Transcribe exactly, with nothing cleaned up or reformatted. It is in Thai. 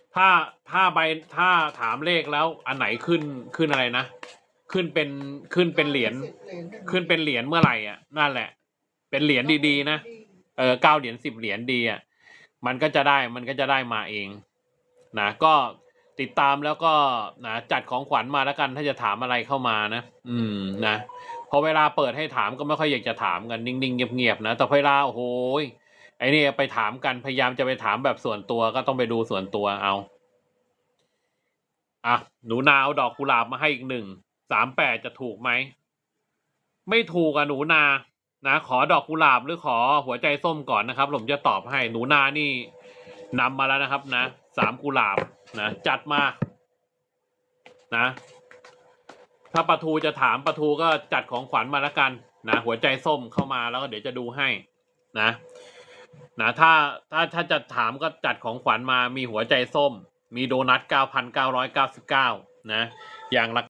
ถ้าถ้าใบถ้าถามเลขแล้วอันไหนขึ้นขึ้นอะไรนะขึ้นเป็นขึ้นเป็นเหรียญขึ้นเป็นเหรียญเมื่อไหร่อ่ะนั่นแหละ เป็นเหรียญดีๆนะเออเก้าเหรียญสิบเหรียญดีอ่ะมันก็จะได้มันก็จะได้มาเองนะก็ติดตามแล้วก็นะจัดของขวัญมาแล้วกันถ้าจะถามอะไรเข้ามานะอืมนะพอเวลาเปิดให้ถามก็ไม่ค่อยอยากจะถามกันนิ่งๆเงียบๆนะแต่เวลาโอ้โหไอ้นี่ไปถามกันพยายามจะไปถามแบบส่วนตัวก็ต้องไปดูส่วนตัวเอาอ่ะหนูนาเอาดอกกุหลาบมาให้อีกหนึ่งสามแปดจะถูกไหมไม่ถูกอ่ะหนูนานะขอดอกกุหลาบหรือขอหัวใจส้มก่อนนะครับผมจะตอบให้หนูนานี่นำมาแล้วนะครับนะสามกุหลาบนะจัดมานะถ้าปะทูจะถามปะทูก็จัดของขวัญมาแล้วกันนะหัวใจส้มเข้ามาแล้วก็เดี๋ยวจะดูให้นะนะถ้าถ้าถ้าจะถามก็จัดของขวัญมามีหัวใจส้มมีโดนัทเก้าพันเก้าร้อยเก้าสิบเก้านะอย่างละ